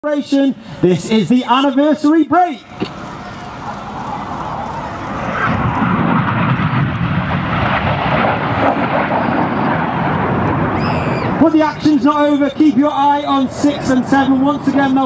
This is the anniversary break. But the action's not over. Keep your eye on 6 and 7 once again.